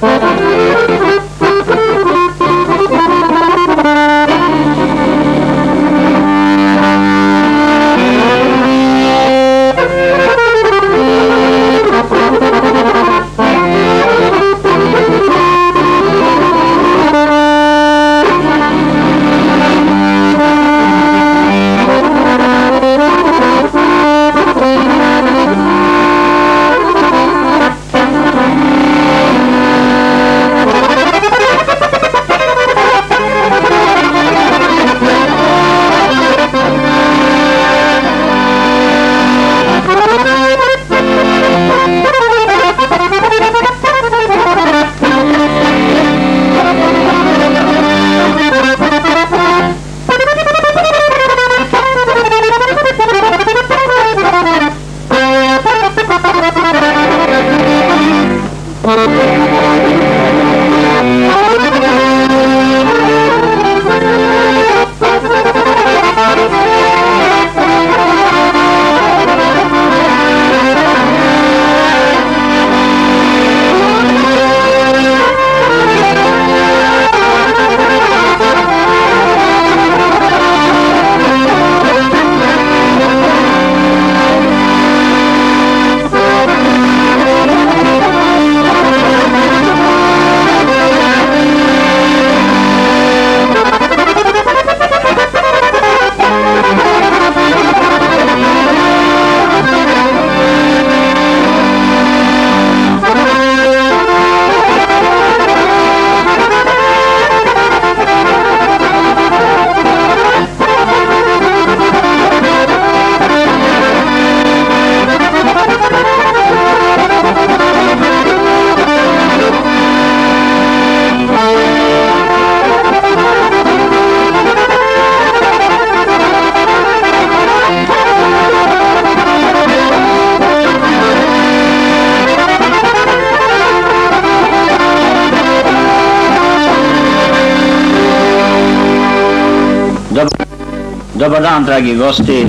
Dobar dan, dragi gosti.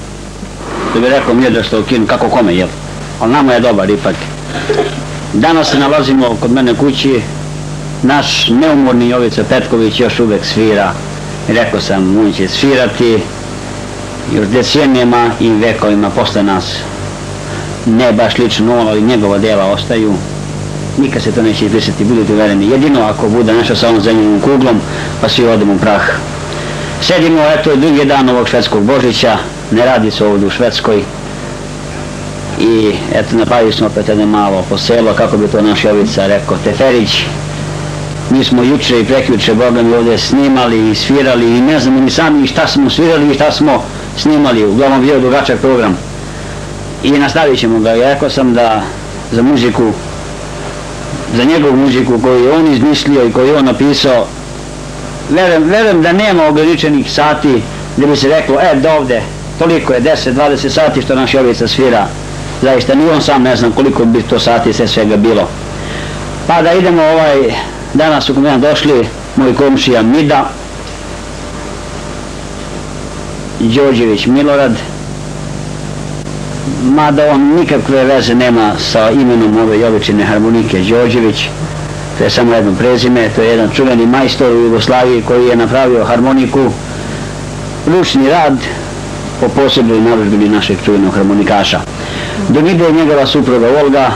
Da bi rekao mi da ste u kinu, kako kome, jel? Ali nama je dobar ipak. Danas se nalazimo kod mene kući. Naš neumorni Jovica Petković još uvek svira. Rekao sam, on će svirati još decenijama i vekovima posle nas. Ne baš lično on, ali njegova dela ostaju. Nikad se to neće izbrisati, budite uvereni. Jedino ako bude nešto sa ovom zemljenom kuglom, pa svi odemo u prah. Sedimo, eto, drugi dan ovog švedskog Božića, ne radi se ovdje u Švedskoj. I eto, napravili smo opet jedno malo po selo, kako bi to naš Jovica rekao, Teferić. Mi smo juče i prekjuče, Boga mi, ovdje snimali i svirali i ne znamo ni sami šta smo svirali i šta smo snimali. Uglavnom bio dugačak program. I nastavit ćemo ga. Ja rekao sam da za muziku, za njegovu muziku koju je on izmislio i koju je on napisao, verujem da nema ograničenih sati gdje bi se reklo, do ovde, toliko je 10-20 sati što naš Jovica svira. Zaista, ni on sam ne znam koliko bi to sati sve svega bilo. Pa da idemo, danas su kod mene došli moj komšija Mida, Đorđević Milorad, mada on nikakve veze nema sa imenom ove Jovičine harmonike Đorđević. To je samo jedno prezime, to je jedan čuveni majstor u Jugoslaviji koji je napravio harmoniku, ručni rad po posebnoj narudžbini našeg čuvenog harmonikaša. Do Mide je njegova supruga Olga,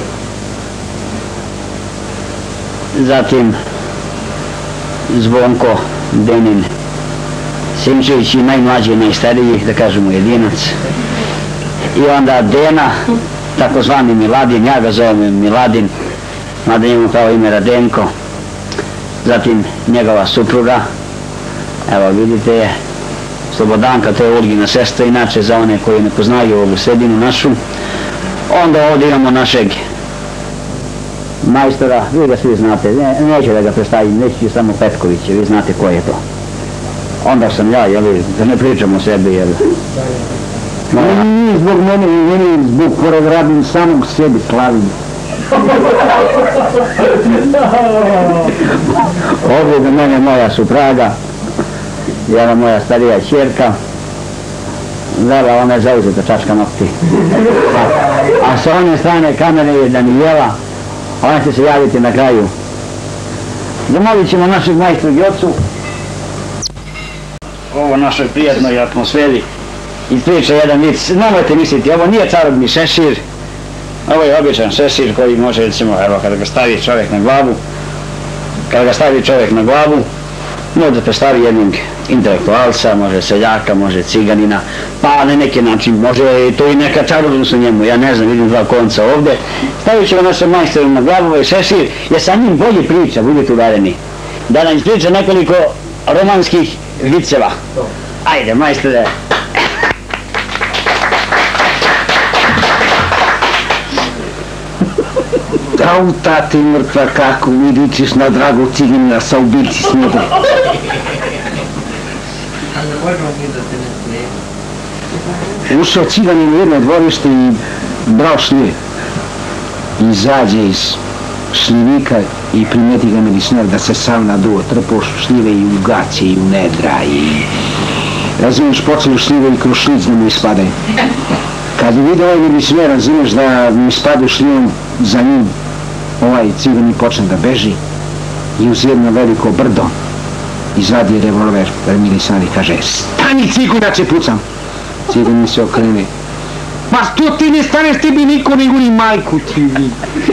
zatim Zvonko Denin Simčević i najmlađi i najstariji, da kažemo jedinac, i onda Dena, takozvani Miladin, ja ga zovem Miladin, mada njemu kao ime Radenko, zatim njegova supruga, evo vidite je, Slobodanka, to je Olgina sestra, inače za one koji ne poznaju ovu sredinu našu. Onda ovdje imamo našeg majstora, vi ga svi znate, neću da ga predstavim, neću ću samo Petkovića, vi znate ko je to. Onda sam ja, jel, da ne pričam o sebi, jel. Nije zbog mene, meni zbog pored radim samog sebi slavim. Ovdje do mene moja supraga, jedna moja starija ćerka, Vela, ona je zauzeta čačka nokti. A sa one strane kamere je Danijela, Ona će se javiti na kraju. Zamolit ćemo našeg majstra Jocu ovo našoj prijatnoj atmosferi ispriča jedan vic. Nemojte misliti, ovo nije čarobni šešir, ovo je običan šešir koji može, recimo, evo, kada ga stavi čovjek na glavu, možete stavi jednog intelektualca, može seljaka, može ciganina, pa na neki način može to i neka čarobnost u njemu, ja ne znam, vidim dva konca ovdje. Stavit ćemo našem majstoru na glavu ovaj šešir, jer sa njim bolje priča, budete uvereni, da nam ispriča nekoliko romanskih viceva. Ajde, majstore. Au, tate mrtva, kako mi ličiš na dragog ciganina sa ubici snijega. Ušao ciganin u jedno dvorište i brao šljive. Izađe iz šljivika i primeti ga milicionar da se sav naduo, trpao šljive i u gaće i u nedra i... Razumiješ, počeli šljive i kroz šlic da mu ispadaju. Kad je vidio ovaj milicionar, razumiješ da mu ispadu šljivom za njim, ovaj ciganin počne da beži i uz jedno veliko brdo izvadi revolver pred milicionar i kaže: stani cigu, da će pucam. Ciganin se okrene: ma što ti ne staneš, tebi niko ne guri majku ti vi.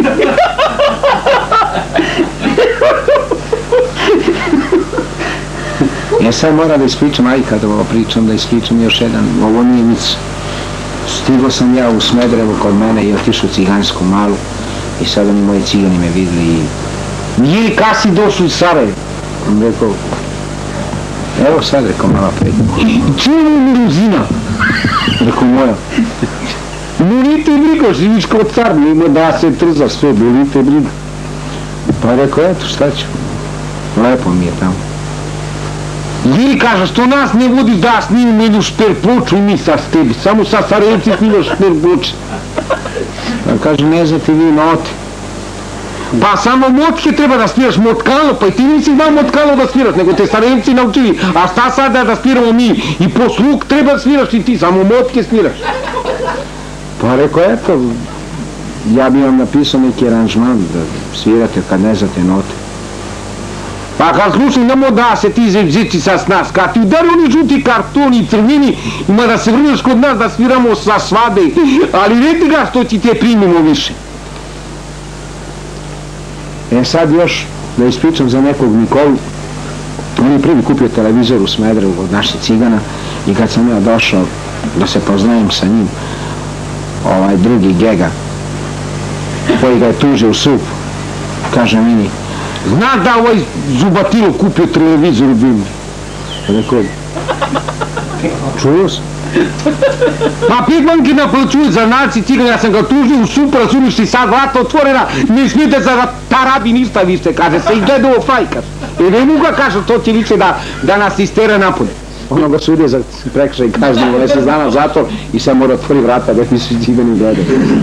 Ja sad moram da ispričam, aj kad ovo pričam, da ispričam još jedan, ovo nije nic. Stigo sam ja u Smederevu kod mene i otišao u cigansku malu i sad oni moji cigani me videli i... Jeli, kad si došli iz Sarajeva? On rekao: evo sad, rekao, mala pred. Čuo mi luzina? Rekao: moja. Bolite brigo, živiš kao car, nema da se trza sve, bolite brigo. Pa rekao: eto, šta ću? Lepo mi je tamo. Ili kaže, što nas ne vodiš da snimimo jednu šperploču i mi sa s tebi, samo sa Sarajevci snimaš šperploče. Pa kaže: ne znate vi note. Pa samo motke treba da sviraš, motkalo, pa i ti nisi znao motkalo da sviraš, nego te Sarajevci naučili, a šta sada da sviramo mi? I po sluk treba da sviraš i ti, samo motke sviraš. Pa rekao: eto, ja bi vam napisao neki aranžman da svirate kad ne znate note. Pa kad slušaj, nemo da se ti zevzici sa s nas, kad ti udari oni žuti kartoni i crvini, ima da se vrneš kod nas da sviramo sa svade, ali reti ga što ti te primimo više. E sad još da ispričam za nekog Nikolu. On je prvi kupio televizor u Smederevu od naših cigana i kad sam ja došao da se poznajem sa njim, ovaj drugi Gega, koji ga je tužio u sup, kaže meni: zna da ovaj Zubatilo kupio televizor u Bimbi? Rekao: čuo sam. Pa Pigmanki naplaćuje za naci cigana, ja sam ga tužio u sup, razumiš, i sad vrata otvorena, ne smijete za tarabi ništa više, kaže se, i gleda ovo fajkaš. I ne mogu ga, kaže, to će više da nas istera napolje. Ono ga sudije za prekršaj kažnje, ne se zna zatvor i sad mora otvori vrata da mi se cigani gledaju.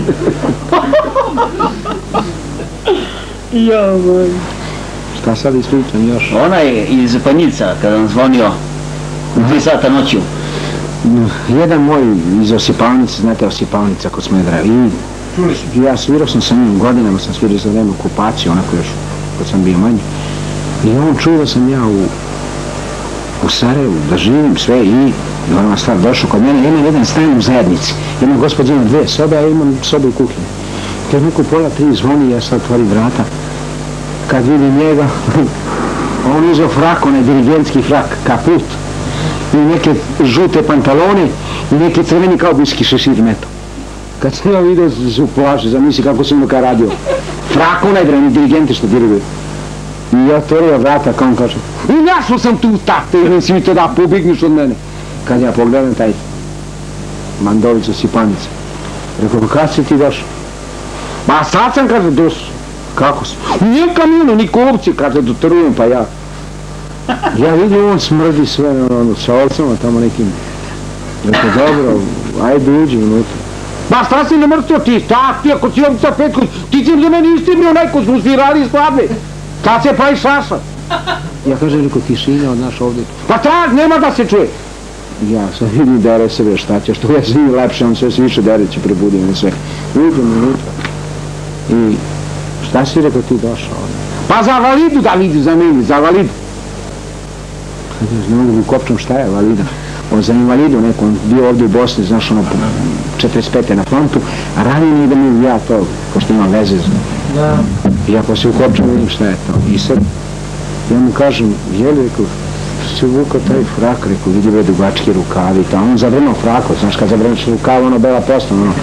Jo, moj. Šta sad ispričam još? Onaj iz Panjica, kada nam zvonio u 3 sata noću. Jedan moj iz Osipalnice, znate Osipalnica kod Smedra, i ja svirao sam sa njim, godinama sam svirao za vreme okupacije, onako još kad sam bio manji. I on čuo da sam ja u Sarajevu, da živim sve i normalna stvar, došao kod mene, imam jedan stan u zajednici, jedna gospođa ima 2 sobe, a ja imam sobu u kuhinji. Kad neko pola 3 zvoni, ja sad otvorim vrata, kad vidim njega, on uzeo frak, onaj dirigentski frak, kaput, i neke žute pantalone i neke crveni kao biski šešir meto. Kad sam ja vidio se uplaši, zamisli kako sam ga radio. Frak onaj dreni dirigente što diriguje. I ja otvorio vrata, kao on kaže: i našao sam tu tate, i nisi mi to da pobigniš od mene. Kad ja pogledam taj Mandović Osipanice, rekao: pa kad si ti došao? Ma sad sam, kaže, došao. Kako si? Nije kamionu, ni kovci, kaže, dotarujem, pa ja. Ja vidim, on smrdi sve sa ovcama tamo nekim. Rekao: dobro, ajde uđi unutra. Ma šta si ne mrstio ti? Šta ti, ako si ovca Petko, ti si za meni istimio neko, smo svirali iz svadbe. Šta se pravi šaša? Ja kažem, rekao, tišina od naš ovdje. Pa traž, nema da se čuje. Ja sam vidim dere sebe, šta ćeš, to je sve lepše, on sve više dere će prebudim i sve. Uđem unutra. I šta šta si rekao ti došao? Pa za validu da vidi za meni, za validu. Ne mogu mi kopčom šta je valida. On za invalidu nekom bio ovdje u Bosni, znaš ono 45. na frontu, a ranije nije da mi ja to, pošto imam veze. I ako se ukopčam vidim šta je to. I sad, ja mu kažem, jeli, rekao, si uvukao taj frak, rekao, vidi ove dugački rukavi, tamo on zavrnuo frako, znaš kad zavrnuš rukav, ono bela posla, ono.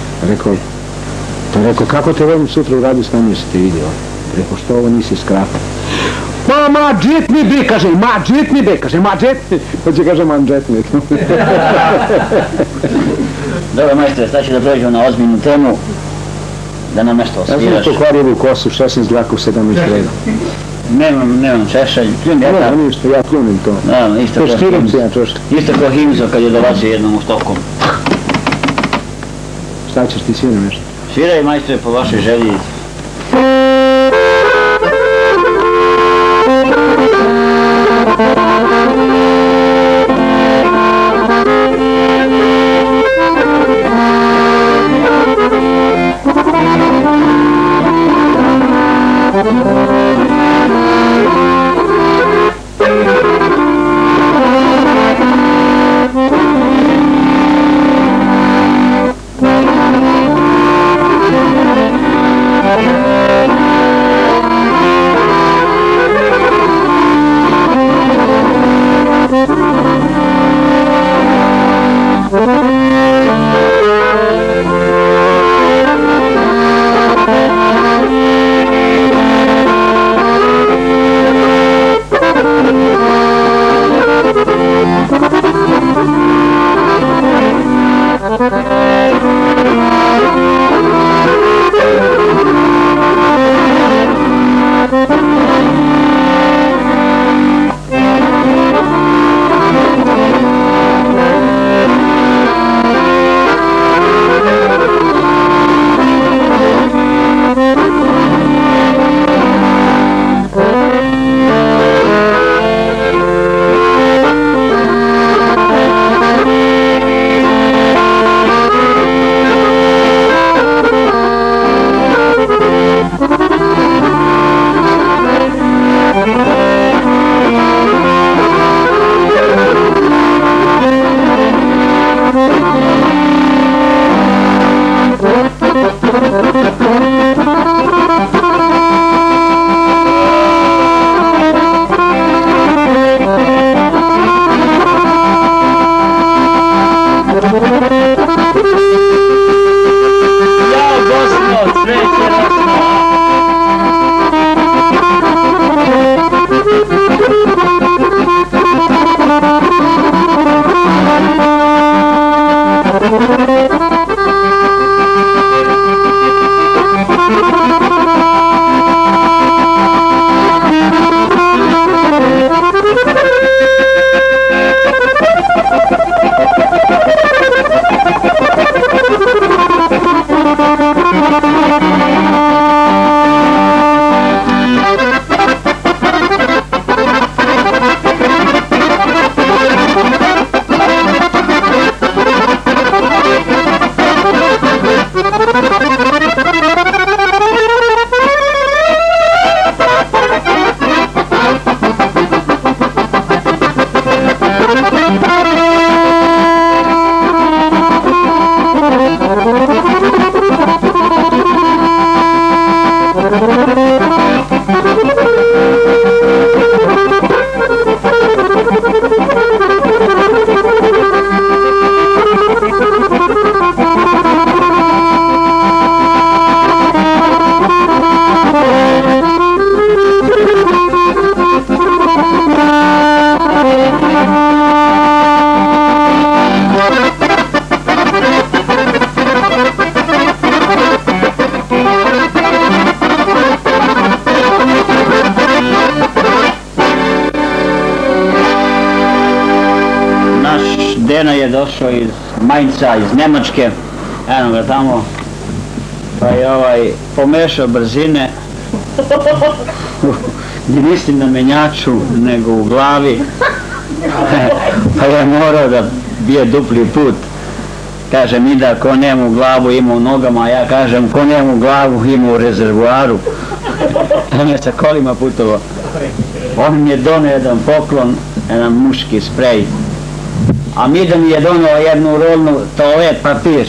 Rekao, kako te volim sutra u radu stanju se te vidio? Rekao, što ovo nisi skratao? Ma džetni bi, kaže, ma džetni. Hoće kaže, ma džetni. Dobro, majstre, sad ću da prođemo na ozbiljnu temu, da nam nešto osviraš. Ja sam pokvario kosu, 16 dlaka u 17 reda. Nemam češalj, pljunim ja tako. Ništa, ja pljunim to. Isto kao Himzo kad je dolazio jednom u Stockholm. Šta ćeš ti sviram nešto? Sviraj, majstre, po vašoj želji. Deno je došao iz Mainca, iz Njemačke, eno ga tamo, pa je pomešao brzine, ne mislim na menjaču, nego u glavi, pa je morao da bije dupli put. Kaže mi da ko nema u glavu ima u nogama, a ja kažem ko nema u glavu ima u rezervoaru. On je sa kolima putovao. On mi je donio jedan poklon, jedan muški sprej. A mi da mi je donio jednu rolnu toalet papir.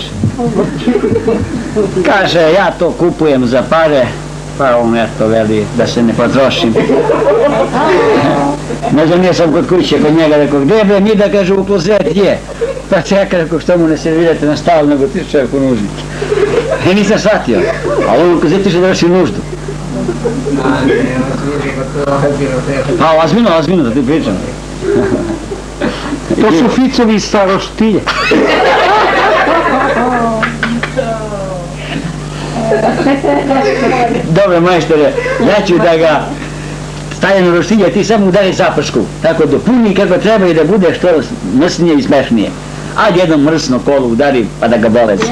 Kaže ja to kupujem za pare, pa on eto veli da se ne potrošim. Ne znam, ja sam kod kuće kod njega rekao, gdje bre mi da kaže u klozet je. Pa čeka rekao što mu ne servirate na stavu nego ti čovjek u nuždi. I nisam shvatio, ali on u klozet tiše da vrši nuždu. Pa ozbiljno da ti pričam. To su Ficovi iz Staroštilje. Dobro majstore, ja ću da ga stavim na roštilje, ti samo udari zapršku, tako dopuni kako treba i da bude što mrsnije i smešnije. Ajde jedno mrsno kolo udari pa da ga bolezi.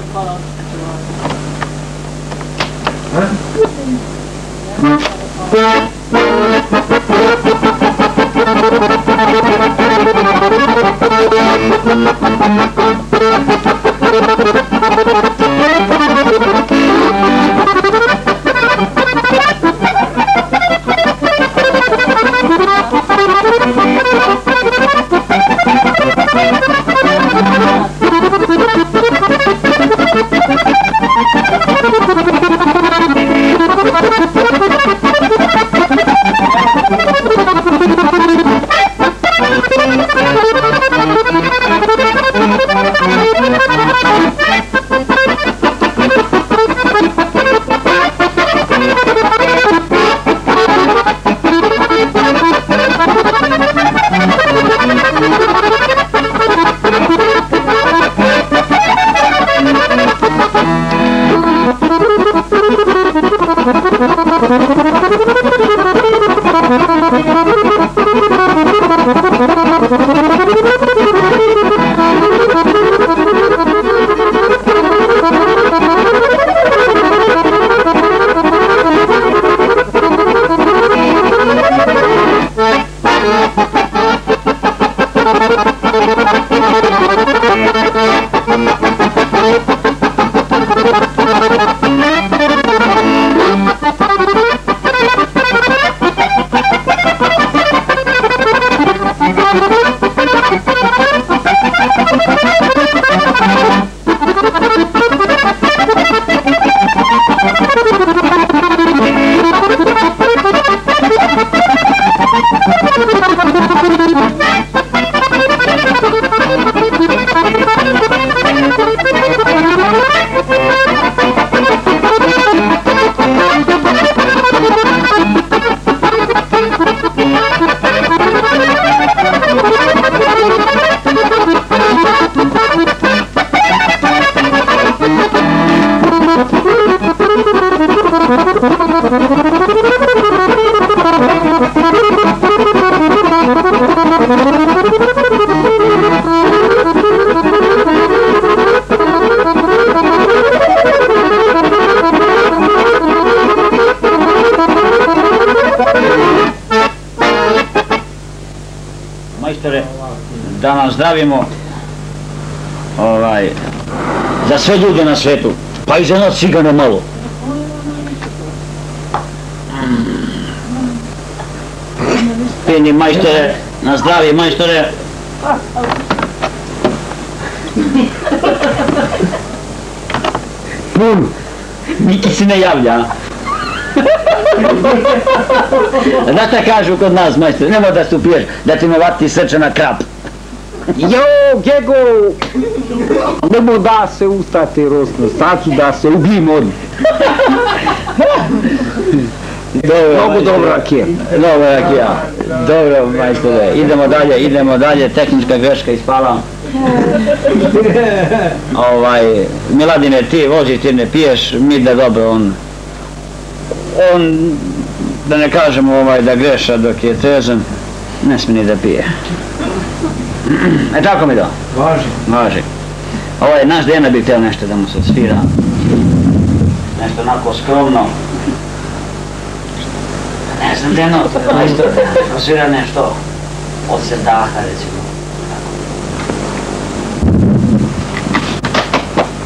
Majstore, da nas zdravimo za sve ljude na svetu, pa i za nas cigana malo. Pijeni majstore, na zdravije majstore. Pun, niki se ne javlja. Znate kažu kod nas majstore, nemoj da se upiješ, da ti me vati srčana krap. Jo, Gego! Nemo da se ustate rosno, sad ću da se ubijem odmah. Mnogo dobra rakija. Dobra rakija. Dobro, majstore, idemo dalje, tehnička greška ispala. Miladine, ti voziš, ti ne piješ, mi da dobro, on, da ne kažemo da greša dok je trezan, ne smije ni da pije. Tako mi da? Važi. Naš Dena bi htio nešto da mu se svira. Nešto onako skromno. Ne znam, Deno, svira nešto od Sedaha, recimo.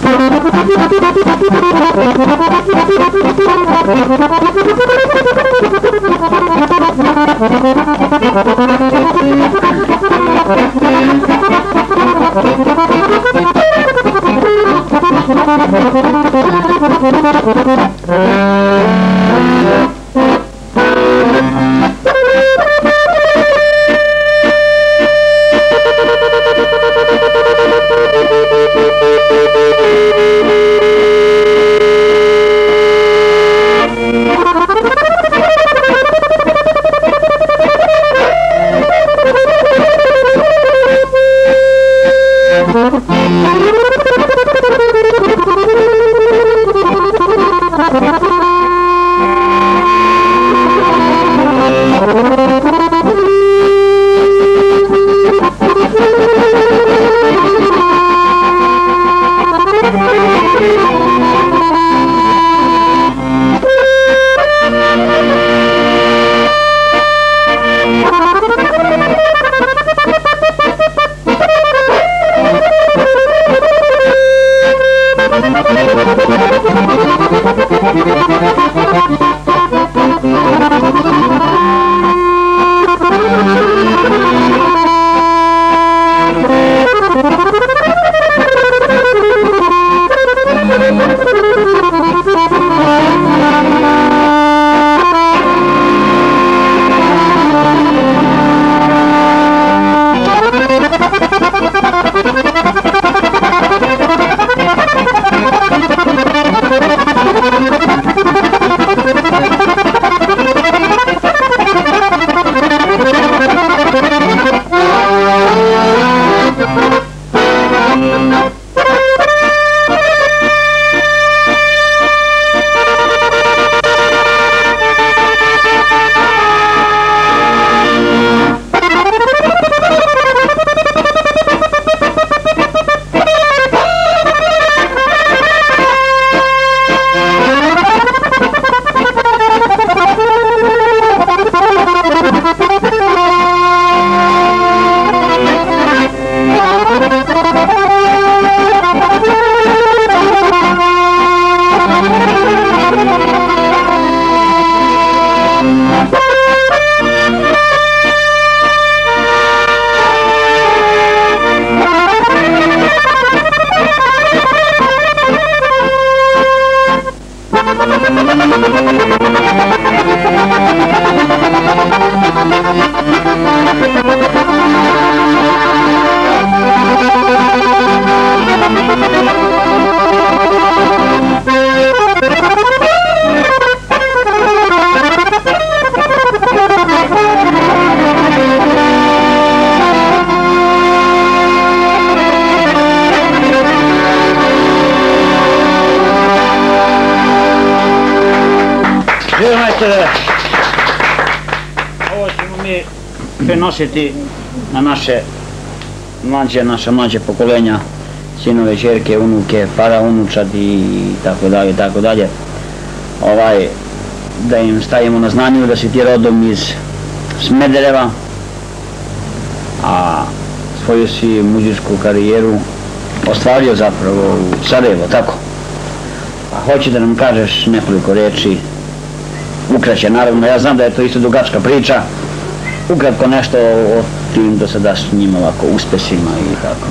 Ovo ćemo mi prenositi na naše mlađe pokolenja, sinove, ćerke, unuke, unučad i tako dalje. Da im stavimo na znanju da si ti rodom iz Smedereva, a svoju si muzičku karijeru ostvario zapravo u Sarajevo, tako? Pa hoće da nam kažeš nekoliko reči, ukraće naravno, ja znam da je to isto dugačka priča, ukratko nešto o tim dosadašnjim ovako uspesima i tako.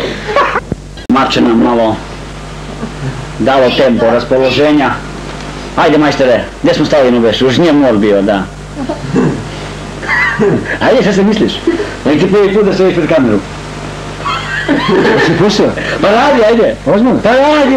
Marče nam malo dalo tempo raspoloženja. Ajde majstore, gdje smo stali na bešu? Už nije mor bio, da. Ajde, šta se misliš? Nek ti prvi put da stojiš pred kameru. Si pustio? Pa radi, ajde. Ozmano? Pa radi.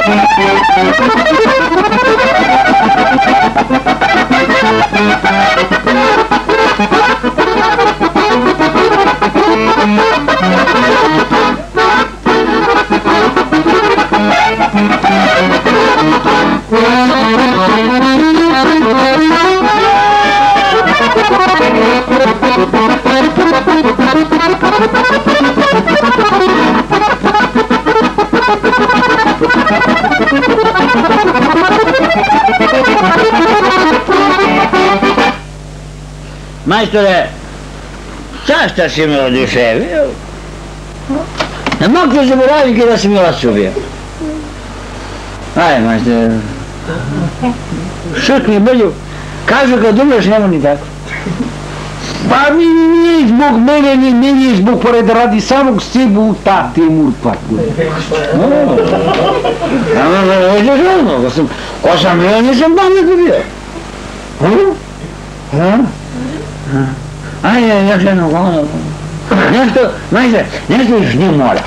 Majstore, zašto si me oduševio? Ne mogu te zaboraviti da si mi ocu bio. Aj, majstore, šutni brlju, kažu kad umreš nema ni tako. Pa mi nije zbog mene, ni nije zbog pored radi samog sebe u ta Timur Patku. Ko sam bio, nisam pametno bio. Ajde, još jedno, nešto, majte, nešto još nije mora.